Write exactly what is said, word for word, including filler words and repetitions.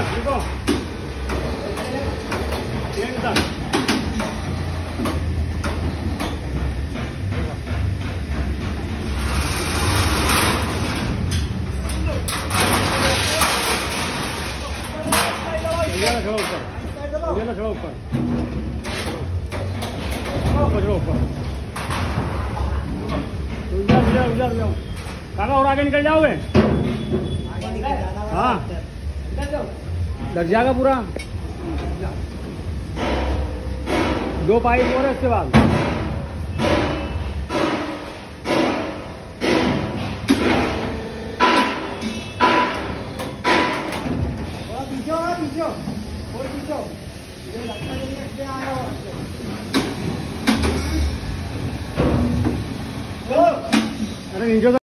देखो एकदम ये खड़ा ऊपर, ये खड़ा ऊपर, खड़ा ऊपर, उधर उधर उधर जाओ काका, और आगे निकल जाओगे। हाँ लग जाएगा पूरा। दो पाइप और है इसके बाद। अरे नीचे